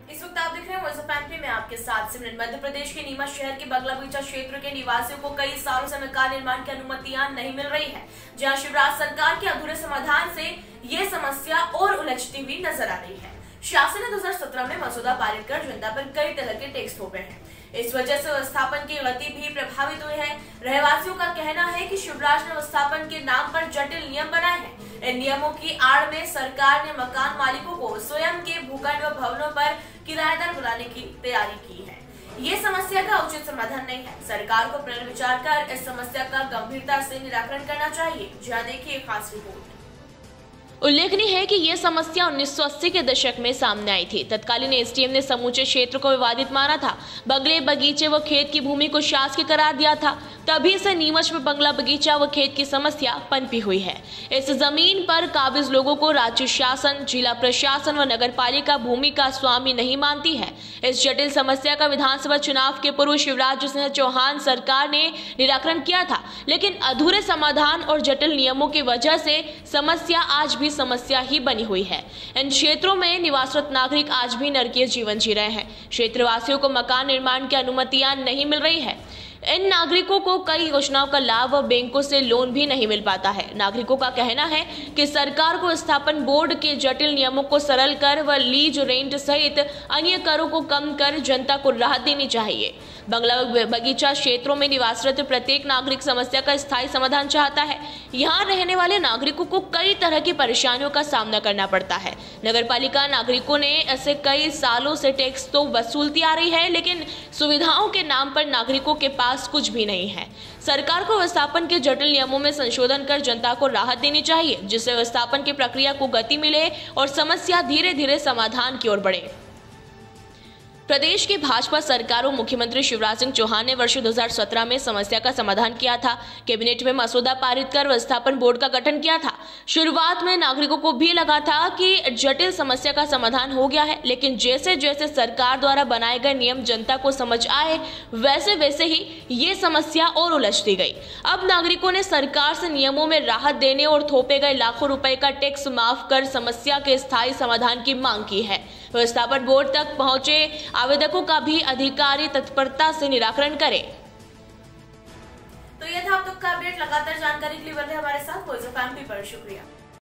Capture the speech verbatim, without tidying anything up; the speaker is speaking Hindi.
इस वक्त आप देख रहे हैं वॉइस ऑफ एमपी में आपके साथ सिमरन। मध्य प्रदेश के नीमच शहर के बगला बगीचा क्षेत्र के निवासियों को कई सालों से मकान निर्माण की अनुमतियां नहीं मिल रही है, जहां शिवराज सरकार के अधूरे समाधान से ये समस्या और उलझती हुई नजर आ रही है। शासन ने दो हज़ार सत्रह में मसौदा पारित कर जनता पर कई तरह के टैक्स थोपे हैं। इस वजह से व्यवस्थापन की गति भी प्रभावित हुई है। रहवासियों का कहना है कि शिवराज ने व्यवस्थापन के नाम पर जटिल नियम बनाए हैं। इन नियमों की आड़ में सरकार ने मकान मालिकों को स्वयं के भूखंड व भवनों पर किराएदार बुलाने की तैयारी की है। ये समस्या का उचित समाधान नहीं है। सरकार को पुनर्विचार कर इस समस्या का गंभीरता से निराकरण करना चाहिए। जहाँ देखिए खास रिपोर्ट। उल्लेखनीय है कि यह समस्या उन्नीस सौ अस्सी के दशक में सामने आई थी। तत्कालीन एसडीएम ने समूचे क्षेत्र को विवादित माना था। बगले बगीचे व खेत की भूमि को शासकीय करार दिया था। तभी से नीमच में बंगला बगीचा व खेत की समस्या पनपी हुई है। इस जमीन पर काबिज लोगों को राज्य शासन, जिला प्रशासन व नगर पालिका भूमि का स्वामी नहीं मानती है। इस जटिल समस्या का विधानसभा चुनाव के पूर्व शिवराज सिंह चौहान सरकार ने निराकरण किया था, लेकिन अधूरे समाधान और जटिल नियमों की वजह से समस्या आज भी समस्या ही बनी हुई है। इन क्षेत्रों में निवासरत नागरिक आज भी नरकीय जीवन जी रहे हैं। क्षेत्रवासियों को मकान निर्माण की अनुमतियां नहीं मिल रही है। इन नागरिकों को कई योजनाओं का लाभ व बैंकों से लोन भी नहीं मिल पाता है। नागरिकों का कहना है कि सरकार को स्थापन बोर्ड के जटिल नियमों को सरल कर व लीज रेंट सहित अन्य करों को कम कर जनता को राहत देनी चाहिए। बंगला बगीचा क्षेत्रों में निवासरत प्रत्येक नागरिक समस्या का स्थायी समाधान चाहता है। यहाँ रहने वाले नागरिकों को कई तरह की परेशानियों का सामना करना पड़ता है। नगर पालिका नागरिकों ने ऐसे कई सालों से टैक्स तो वसूलती आ रही है, लेकिन सुविधाओं के नाम पर नागरिकों के पास कुछ भी नहीं है। सरकार को व्यवस्थापन के जटिल नियमों में संशोधन कर जनता को राहत देनी चाहिए, जिससे व्यवस्थापन की प्रक्रिया को गति मिले और समस्या धीरे धीरे समाधान की ओर बढ़े। प्रदेश की भाजपा सरकार और मुख्यमंत्री शिवराज सिंह चौहान ने वर्ष दो हज़ार सत्रह में समस्या का समाधान किया था। कैबिनेट में मसौदा पारित कर व्यवस्थापन बोर्ड का गठन किया था। शुरुआत में नागरिकों को भी लगा था कि जटिल समस्या का समाधान हो गया है, लेकिन जैसे जैसे सरकार द्वारा बनाए गए नियम जनता को समझ आए, वैसे वैसे ही ये समस्या और उलझती गई। अब नागरिकों ने सरकार से नियमों में राहत देने और थोपे गए लाखों रुपए का टैक्स माफ कर समस्या के स्थायी समाधान की मांग की है। व्यवस्थापन बोर्ड तक पहुंचे आवेदकों का भी अधिकारी तत्परता से निराकरण करें। तो यह था अब तक का अपडेट। लगातार जानकारी के लिए बने हमारे साथ वॉइस ऑफ एमपी पर। शुक्रिया।